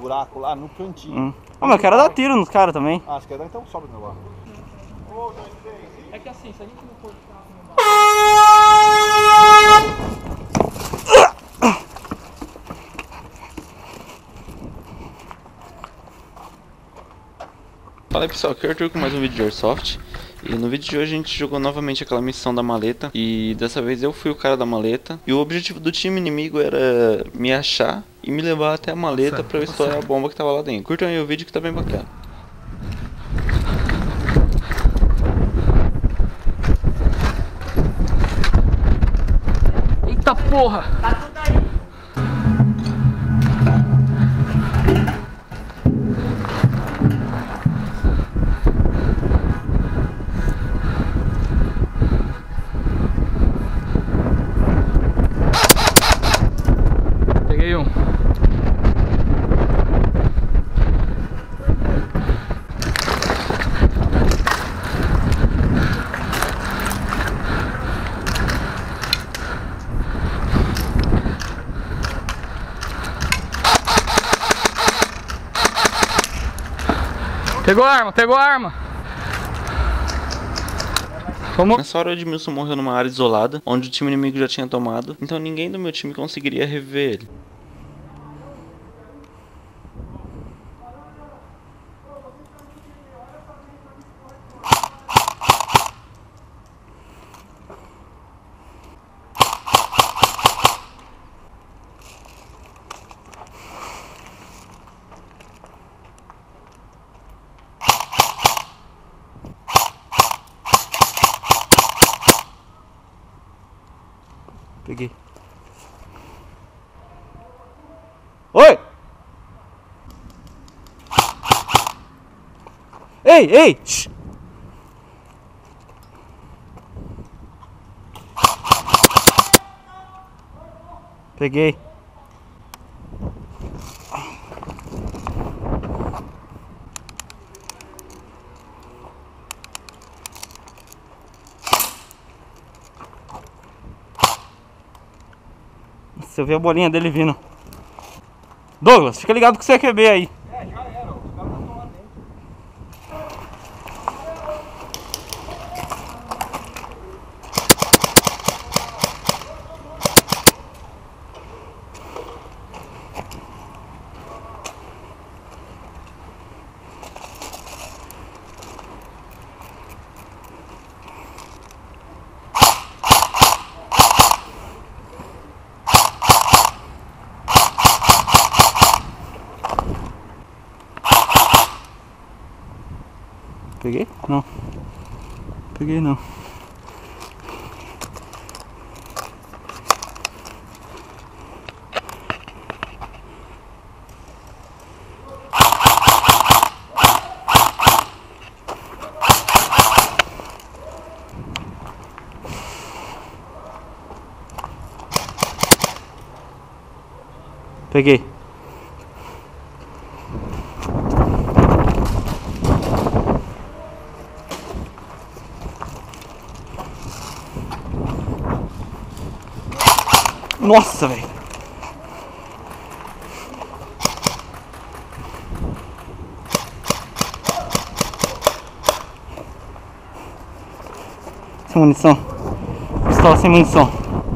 buraco lá no cantinho. Mas eu quero dar tiro nos caras também. Ah, você quer dar? Então sobe no negócio. É que assim, se a gente não for ficar Fala aí pessoal, aqui é o Arthur com mais um vídeo de Airsoft. E no vídeo de hoje a gente jogou novamente aquela missão da maleta. E dessa vez eu fui o cara da maleta. E o objetivo do time inimigo era me achar e me levar até a maleta pra eu estourar a bomba que tava lá dentro. Curtam aí o vídeo que tá bem bacana. Eita porra! Tá tudo aí! Peguei um. Pegou a arma, pegou a arma. Vamos. Nessa hora o Edmilson morreu numa área isolada, onde o time inimigo já tinha tomado. Então ninguém do meu time conseguiria reviver ele. Peguei. Oi! Ei, ei! Shhh. Peguei. Se eu ver a bolinha dele vindo. Douglas, fica ligado com o CQB aí. É, já era. Os caras estão lá dentro. Peguei? Não. Peguei não. Peguei. Nossa, velho. Sem munição. Pistola sem munição.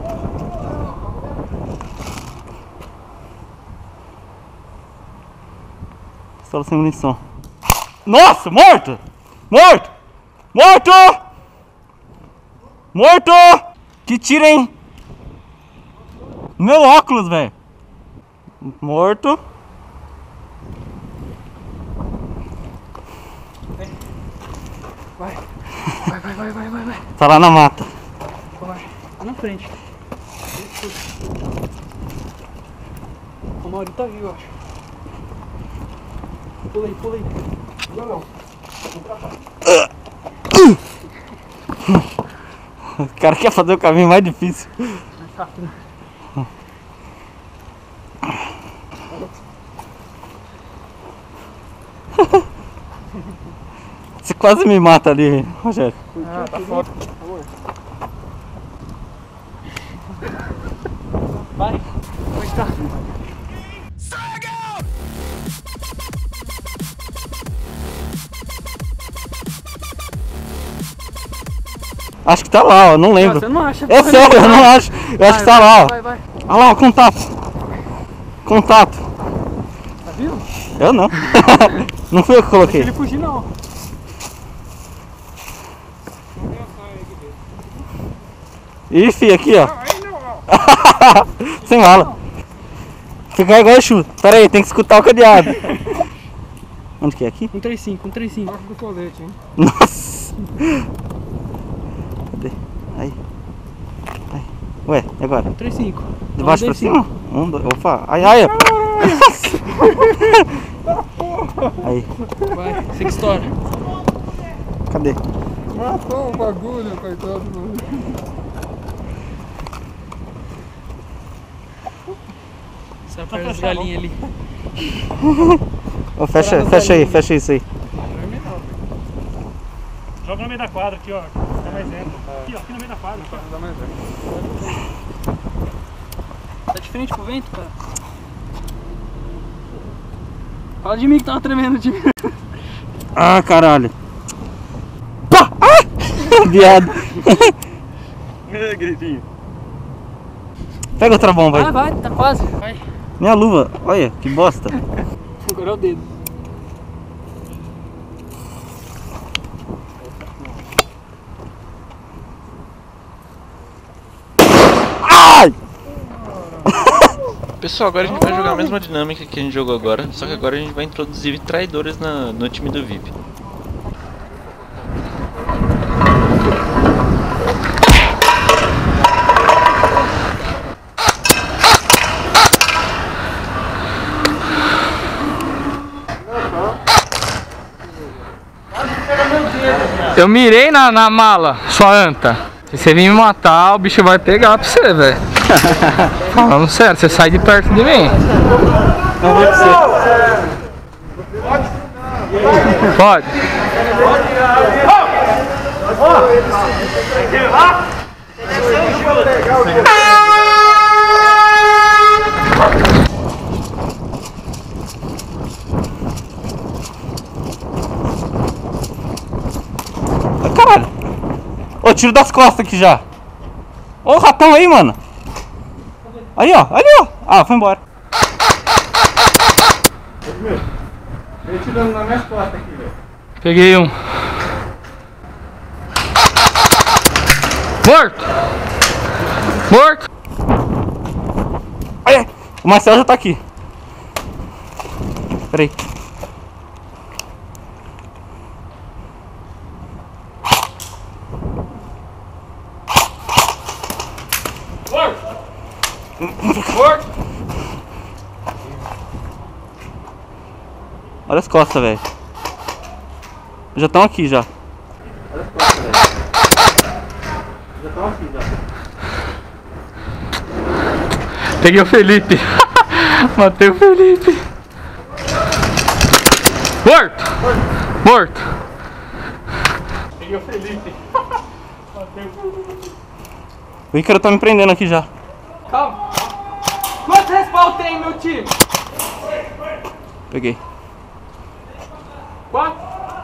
Pistola sem munição. Nossa, morto! Morto! Morto! Morto! Que tiro, hein? Meu óculos, velho. Morto. Vai. Vai. Tá lá na mata. Vai. Lá na frente. O Mauri tá vivo, eu acho. Pula aí. Não. O cara quer fazer o caminho mais difícil. Mais rápido. Você quase me mata ali, Rogério. Ah, tá foda. Vai. Como é que tá? Acho que tá lá, ó, não lembro. Você não acha? É sério, eu não acho. Eu acho que tá lá, ó. Vai. Olha lá, contato. Contato. Tá vindo? Eu não. Não fui eu que coloquei. Ele fugir não. Ih, filho, aqui, ó. Sem mala. Ficar igual o chuto. Pera aí, tem que escutar o cadeado. Onde que é aqui? 135. Acho do colete, hein? Nossa. Cadê? Aí. Ué, e agora? 135. De baixo pra cima? 1, 2, opa. Ai, ó. Aí. Vai, você que estoura. Cadê? Matou o bagulho, coitado do... Sai perto das galinhas ali. Ó, fecha isso aí. Joga no meio da quadra aqui, ó. Dá mais dentro. Aqui, ó, aqui no meio da quadra. Dá mais dentro. Tá de frente pro vento, cara. Fala de mim que tava tremendo, time. Ah, caralho. Pá! Ah! Viado. Gritinho. Pega outra bomba aí. Vai, tá quase. Vai. Minha luva, olha, que bosta. Agora é o dedo. Ai! Pessoal, agora a gente vai jogar a mesma dinâmica que a gente jogou agora, só que agora a gente vai introduzir traidores no time do VIP. Eu mirei na mala, sua anta. Se você vir me matar, o bicho vai pegar pra você, velho. Falando sério, você sai de perto de mim. Não vai pra você. Pode. Ai, caralho. Ô, tiro das costas aqui já. Ô, o ratão aí, mano. Aí, ó. Ali, ó. Ah, foi embora. Ele tirando nas minhas costas aqui, velho. Peguei um. Morto! Morto! Ai, ai. O Marcelo já tá aqui. Pera aí. Morto! Olha as costas, velho. Já estão aqui já. Olha as costas, velho. Já estão aqui já. Peguei o Felipe. Matei o Felipe. Morto! Morto! Peguei o Felipe. O Ícaro tá me prendendo aqui já. Calma. Quantos respawn tem, meu time? Peguei. 4.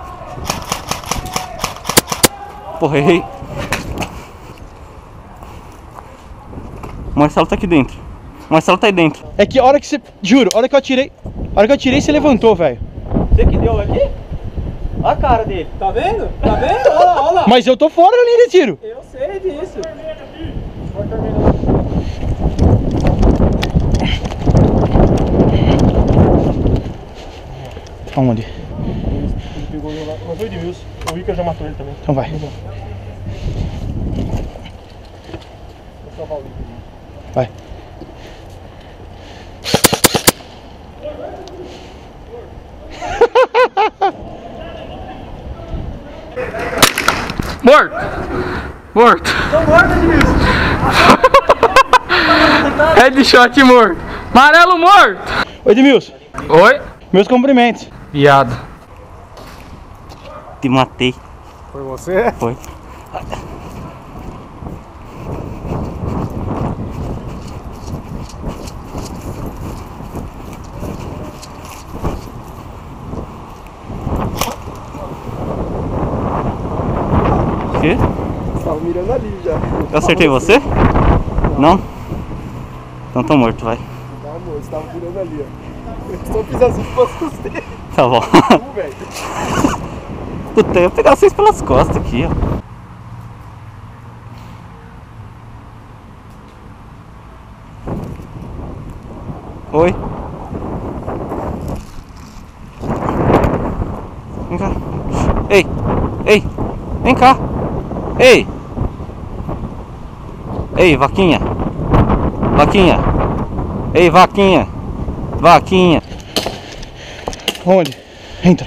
Porra, errei. O Marcelo tá aqui dentro. O Marcelo tá aí dentro. É que a hora que você... Juro, a hora que eu atirei, você levantou, velho. Você que deu aqui? Olha a cara dele. Tá vendo? Tá vendo? Olha lá, olha lá. Mas eu tô fora da linha de tiro. Eu sei disso. Aonde? Ele pegou lá. Não foi o Edmilson. O Ica já matou ele também. Então vai. Vou salvar o Ica. Vai. Morto! Morto! Tô morto, Edmilson. Headshot morto! Amarelo morto! Ô Edmilson, Oi? meus cumprimentos. Viado. Te matei. Foi você? Foi. O quê? tava mirando ali já. Eu acertei você? Não? Então tô morto, vai. Tá, amor, você tava mirando ali, ó. Eu só fiz assim pra você. Tá bom. Velho. Puta, eu ia pegar vocês pelas costas aqui, ó. Oi. Vem cá. Ei, ei, vem cá. Ei. Ei, vaquinha. Vaquinha. Ei, vaquinha. Vaquinha. Onde? Entra.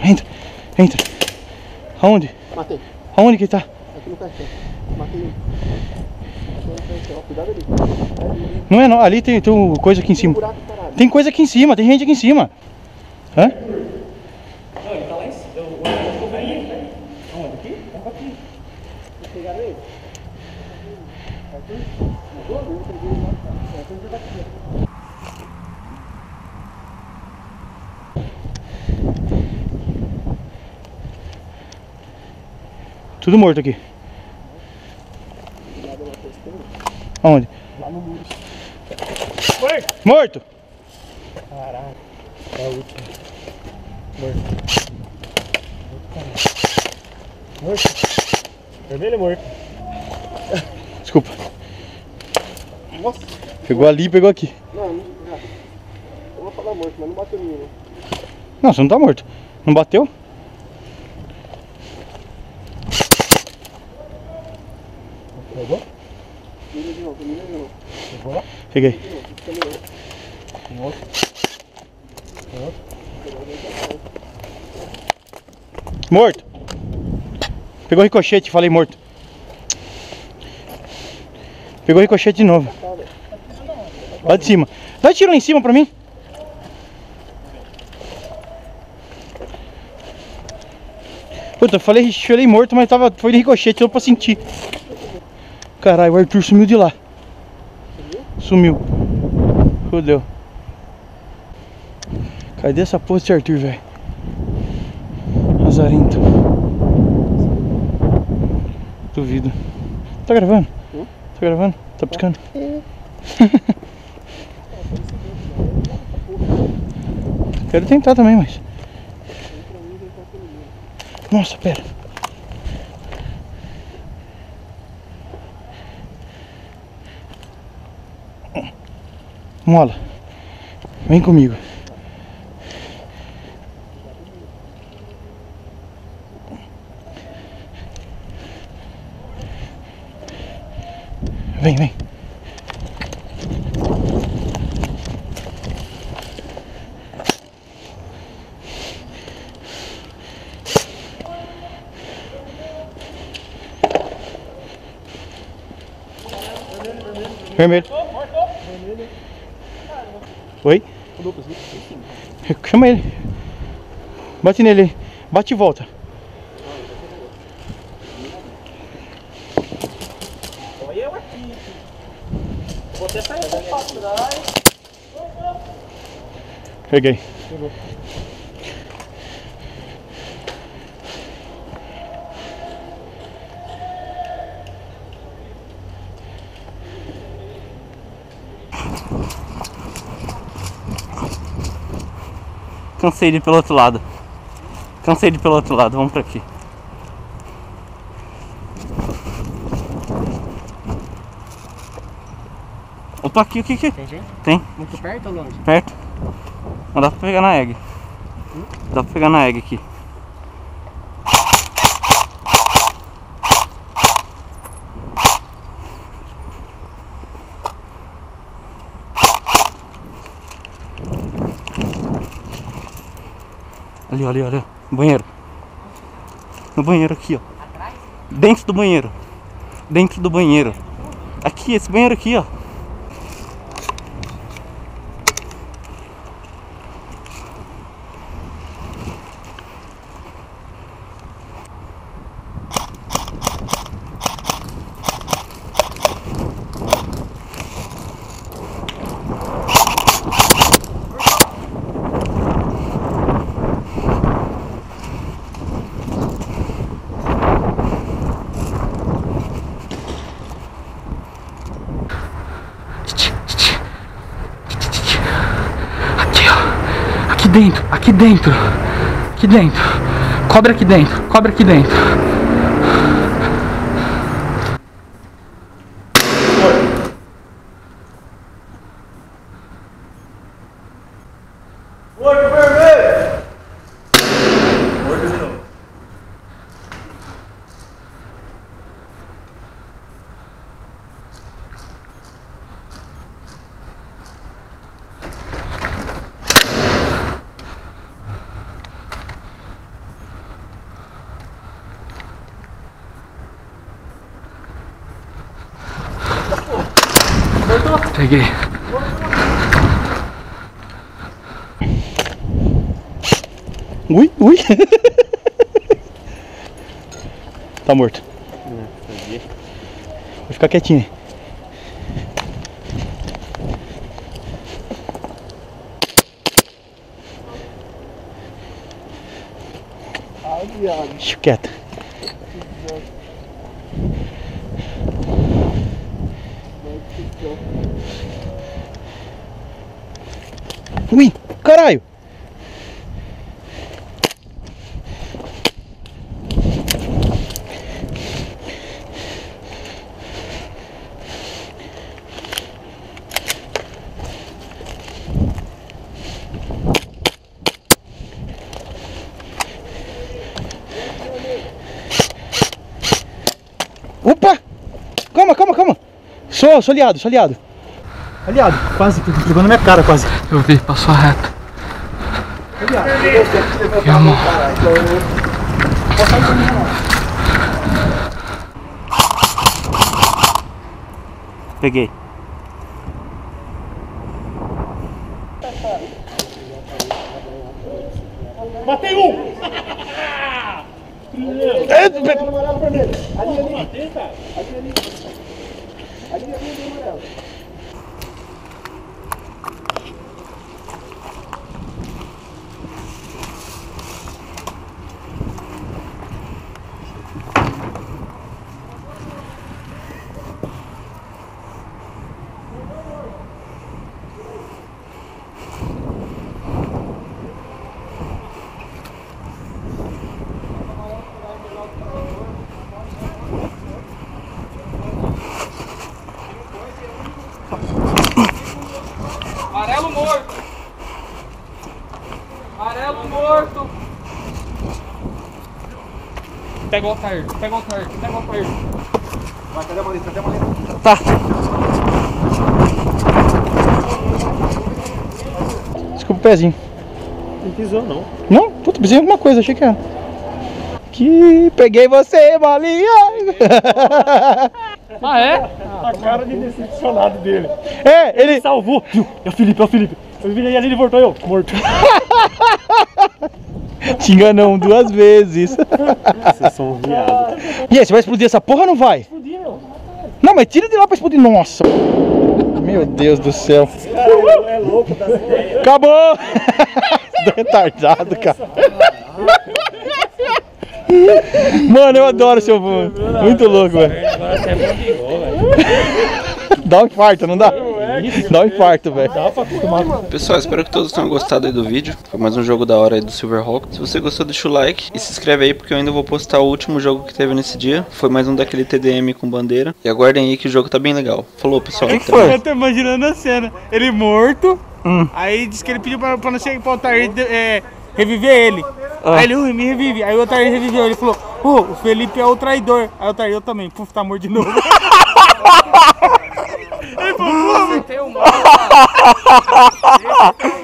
Aonde? Matei. Aonde que tá? Aqui no caixão. Matei um. Cuidado ali. Não é não, ali tem coisa aqui em cima. Buraco parado. Tem coisa aqui em cima, tem gente aqui em cima. Hã? Não, ele tá lá em cima. Eu vou cair, né? Aonde? Aqui? Aqui. Vocês pegaram ele? Tudo morto aqui. Aonde? Lá no muro. Morto! Caraca. É a última. Morto. Morto. Vermelho é morto. Desculpa. Nossa. Pegou ali e pegou aqui. Não. Eu vou falar morto, mas não bateu nenhum. Né? Não, você não tá morto. Não bateu? Pegou? Mira de novo. Pegou lá? Peguei. Tem outro. Morto. Pegou ricochete, falei morto. Pegou ricochete de novo. Lá de cima. Dá tiro lá em cima pra mim. Puta, eu falei morto, mas foi de ricochete, deu pra sentir. Caralho, o Arthur sumiu de lá. Sumiu. Fudeu. Cadê essa porra desse Arthur, velho? Lazarento. Duvido. Tá gravando? Tá gravando? Tá piscando? Quero tentar também, mas... Nossa, pera. Mola. Vem comigo. Vem. Vermelho. Oi? Chama ele. Bate nele aí. Bate e volta. Olha eu aqui. Vou até sair um pouco pra trás. Peguei. Cansei de ir pelo outro lado. Vamos pra aqui. Opa, aqui. Tem gente? Tem, Muito perto ou longe? perto. Mas dá pra pegar na egg. Dá pra pegar na egg aqui. Ali, olha. Banheiro. No banheiro aqui, ó. Dentro do banheiro. Aqui, esse banheiro aqui, ó. dentro, aqui dentro. Aqui dentro. Cobra aqui dentro, cobra aqui dentro. Morto vermelho! Morto de novo. Peguei. Ui, ui. Tá morto. Vou ficar quietinho. Deixa quieto. Ui, caralho. Opa! Calma, calma, calma. Sou aliado, sou aliado. Aliado, quase, jogou na minha cara, quase. Eu vi, passou reto. E a mão. Peguei. Matei um! Amarelo morto. Amarelo morto. Pega o Altair, pega o Altair, pega o Altair. Vai, cadê a maleta? Cadê a maleta? Tá. Desculpa o pezinho. Não pisou, não. Não? Puta, pisei em alguma coisa, achei que era. Que peguei você, malinha! Ah, é? A cara de decepcionado dele. É, ele... Salvou. Viu? É o Felipe, é o Felipe. Eu vi ali, ele voltou, eu, morto. Te enganou 2 vezes. Vocês são viados. E aí, você vai explodir essa porra ou não vai? Explodir, meu. Não, mas tira de lá pra explodir. Nossa. Meu Deus do céu. Cara, é louco das ideias. Acabou! Retardado, cara. Mano, eu adoro seu vô. Muito louco, velho. Agora você é bom de gol, velho. Dá um infarto, não dá? Dá um infarto, velho. Pessoal, espero que todos tenham gostado aí do vídeo. Foi mais um jogo da hora aí do Silverhawk. Se você gostou, deixa o like e se inscreve aí, porque eu ainda vou postar o último jogo que teve nesse dia. Foi mais um daquele TDM com bandeira. E aguardem aí que o jogo tá bem legal. Falou, pessoal. Que foi? Eu tô imaginando a cena. Ele morto, aí disse que ele pediu pra não chegar pro Altair reviver ele. Aí ele, me revive. Aí o Altair reviveu. Ele falou, o Felipe é o traidor. Aí o Altair, eu também. Puf, tá morto de novo. Ele falou, Você tem um mal, cara.